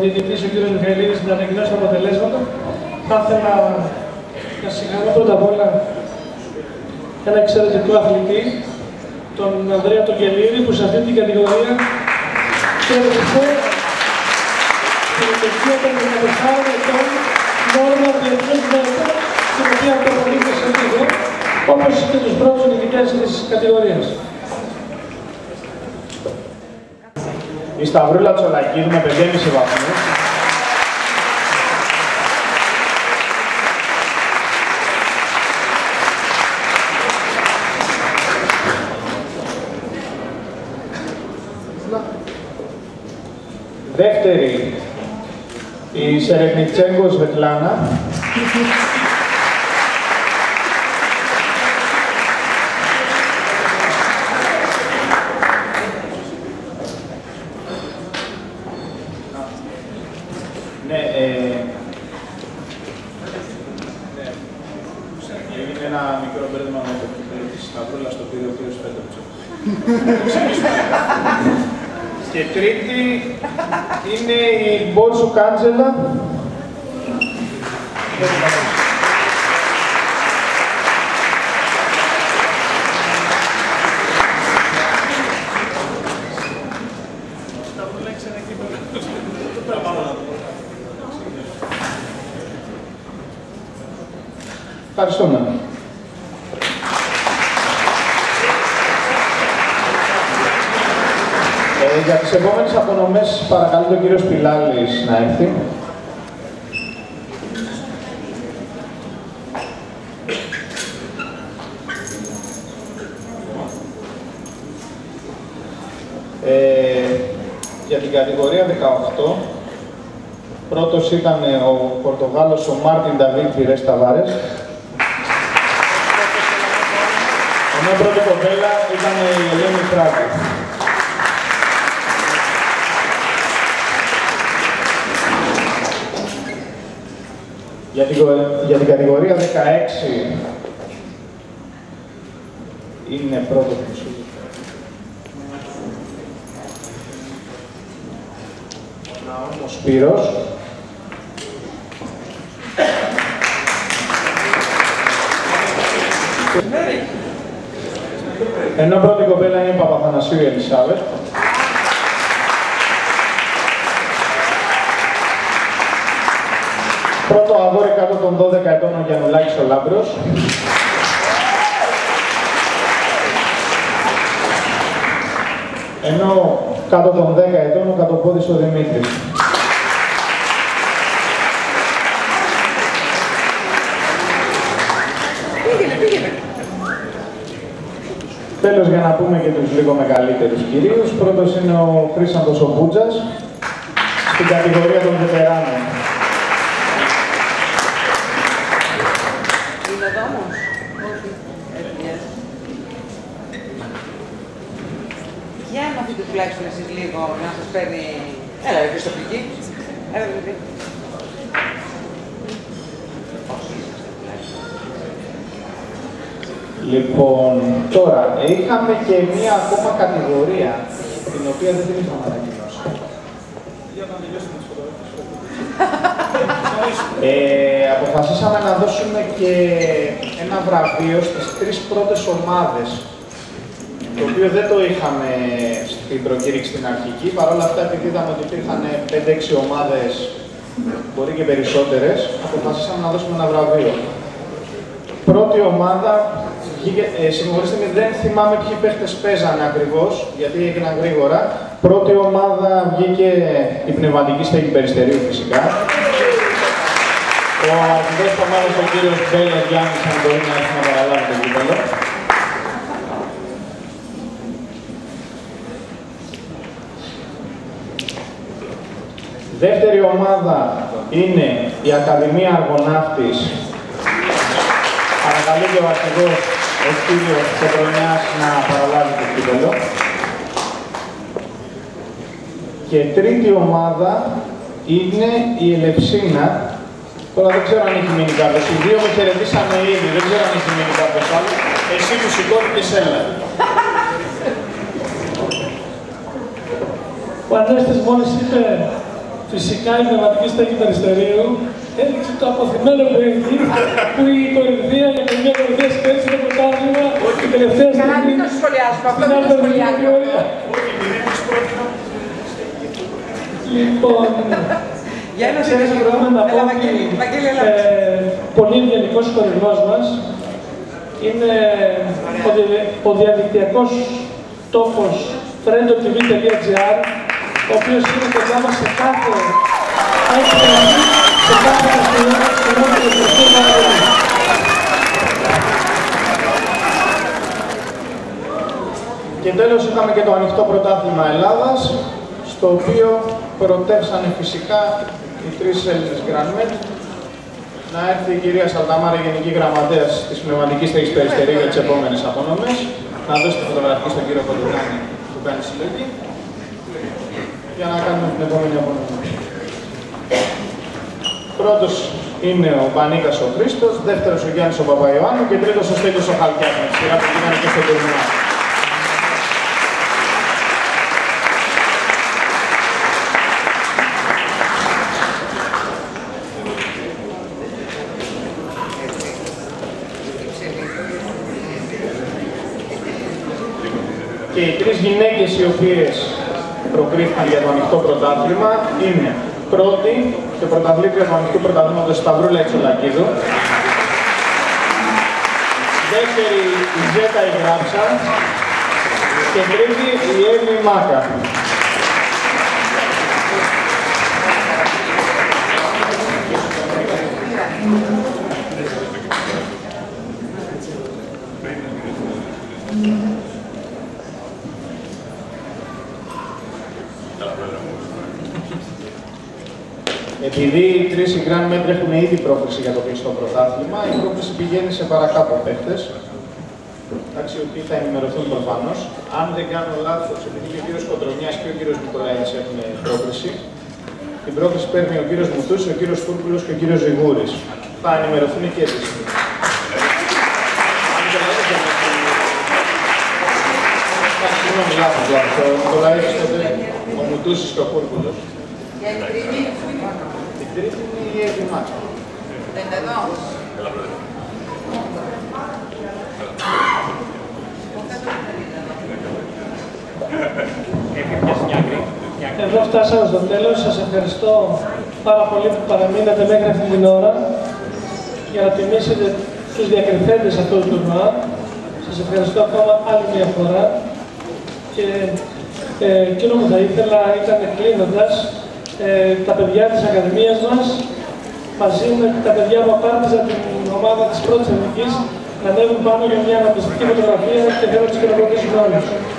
διαιτητής, ο κ. Μιχαηλίδης, να ανακοινώσει τα αποτελέσματα. Θα ήθελα να συγχαρώ πρώτα απ' όλα ένα εξαιρετικό αθλητή, τον Ανδρέα τον Κελίδη, που σε αυτή την κατηγορία κέρδισε την ηλικία των 14 ετών νόρμα διεθνούς μέτρα, την οποία προπονείται σε λίγο, όπως και τους πρώτους νικητές της κατηγορίας. Η Σταυρούλα Τσολακίδου με 5,5 βαθμούς. Δεύτερη, η Σερενιτσέγκο Σβετλάνα. Έγινε ένα μικρό μπέρδεμα με το κύπελο της Σταυρούλας, το οποίο ο κύριος Πέτρεψε. Και τρίτη είναι η Μπόρσου Κάντζελα. Ευχαριστούμε. Για τις επόμενες απονομές παρακαλώ τον κύριο Σπιλάλης να έρθει. Για την κατηγορία 18, πρώτος ήταν ο Πορτογάλος ο Μάρτιν Νταβίτ Πιρές Ταβάρες. Ενώ πρώτη κοπέλα ήταν η Ελένη Φράγκη. Για την κατηγορία 16 είναι πρώτο πουσί. Ναόμος Σπύρος. Ενώ πρώτη κοπέλα είναι η Παπαθανασίου Ελισάβετ. Πρώτο αγόρι κάτω των 12 ετών ο Γιαννουλάκης ο Λάμπρος. Ενώ κάτω των 10 ετών ο Κατοπόδης ο Δημήτρης. Τέλος, για να πούμε και τους λίγο μεγαλύτερους κυρίους, πρώτος είναι ο Χρήσαντος ο Μπούτζας, στην κατηγορία των βετεράνων. Είναι εδώ όμως? Όχι. Για να δείτε τουλάχιστον εσείς λίγο, να σας παίρνει... Έλα, ρε Χριστοπλική. Έλα, ρε. Λοιπόν, τώρα, είχαμε και μία ακόμα κατηγορία, την οποία δεν την είχαμε ανακοινώσει. Για να τελειώσουμε τις φωτογραφίες. Αποφασίσαμε να δώσουμε και ένα βραβείο στις 3 πρώτες ομάδες, το οποίο δεν το είχαμε στην προκήρυξη στην αρχική. Παρ' όλα αυτά, επειδή είδαμε ότι υπήρχαν 5-6 ομάδες, μπορεί και περισσότερες, αποφασίσαμε να δώσουμε ένα βραβείο. Πρώτη ομάδα, συγχωρήστε με, δεν θυμάμαι ποιοι παίχτες παίζανε ακριβώς, γιατί έγιναν γρήγορα. Πρώτη ομάδα βγήκε η Πνευματική Στέγη Περιστερίου φυσικά. Ο αρχηγός της ομάδας, ο κύριος Μπέλος Γιάννης, αν μπορεί να έρθει να παραλάβει το κύπελλο. Δεύτερη ομάδα είναι η Ακαδημία Αργοναύτης. Παρακαλώ και ο αρχηγός, ο κύριος Πετρονιάς, να παραλάβει το κύπελλο. Και τρίτη ομάδα είναι η Ελευσίνα. Τώρα δεν ξέρω αν έχει μείνει κάποιος. Οι δύο με χαιρετήσανε ήδη, δεν ξέρω αν έχει μείνει κάποιος άλλο. Εσύ που σηκώθηκες, έλα. Ο Ανέστης μόλις είπε Φυσικά η πνευματική στέγη Περιστερίου έδειξε το αποθυμένο παιδί που η κορυφαία για μια κορυφαία σκέψη το πρωτάθλημα η τελευταία στιγμή. Καλά, μην το σχολιάσουμε, αυτό δεν το σχολιάσουμε. Λοιπόν, θέλουμε να πω ότι πολύ ευγενικός χορηγός μας είναι ο διαδικτυακός τόπος friendotv.gr, ο οποίος είναι κοντά μας σε κάθε έκθεση, σε κάθε καθημερινή. Και τέλος είχαμε και το ανοιχτό πρωτάθλημα Ελλάδας, στο οποίο πρωτεύσανε φυσικά οι τρεις Έλληνες Grandmen. Να έρθει η κυρία Σαλταμάρα, Γενική Γραμματέας της Πνευματικής Στέγης Περιστερίου για τις επόμενες απονομές. Να δώσει τη φωτογραφική στον κύριο Κοντουνάνη που κάνει συλλογή. Για να κάνουμε την επόμενη απονομή. Πρώτος είναι ο Πανίκας ο Χρήστος, δεύτερος ο Γιάννης ο Παπαϊωάννου και τρίτος ο Στέλιος ο Χαλκιάς, με τη σειρά που πήγανε και στο τουρνουά. Και οι τρεις γυναίκες οι οποίες προκρίθηκαν για το ανοιχτό πρωτάθλημα είναι πρώτη και πρωταθλήτρια του ανοιχτού πρωταθλήματος Σταυρούλα Εξολακίδου, δεύτερη η Ζέτα η Γράψα και τρίτη η Εύη Μάκα. Επειδή οι τρεις οι Grandmen έχουν ήδη πρόκριση για το κλειστό πρωτάθλημα, η πρόκριση πηγαίνει σε παρακάτω παίχτες, εντάξει, οι οποίοι θα ενημερωθούν προφανώς. Αν δεν κάνω λάθος, επειδή και ο κύριος Κοντρονιάς και ο κύριος Νικολαίδης έχουν πρόκριση, την πρόκριση παίρνει ο κύριος Μουτούς, ο κύριος Φούρκουλος και ο κύριος Ζιγούρης. Θα ενημερωθούν και επίσημοι. Συγγνώμη, λάθος, ο Νικολαίδης τότε, ο Μουτούς και ο Φούρκουλος. Για την τρίτη. Την τρίτη είναι η Εύη Μάκα. Δεν είναι εδώ. Εδώ φτάσαμε στο τέλος. Σας ευχαριστώ πάρα πολύ που παραμείνατε μέχρι αυτή την ώρα για να τιμήσετε τους διακριθέντες αυτού του τουρνουά. Σας ευχαριστώ ακόμα άλλη μια φορά. Και εκείνο που θα ήθελα ήταν, κλείνοντας, τα παιδιά της Ακαδημίας μας, μαζί με τα παιδιά που απάρτησαν την ομάδα της πρώτης εθνικής, να ανέβουν πάνω για μια αναπτυστική φωτογραφία και θέλω να τους χειροκροτήσουμε όλους.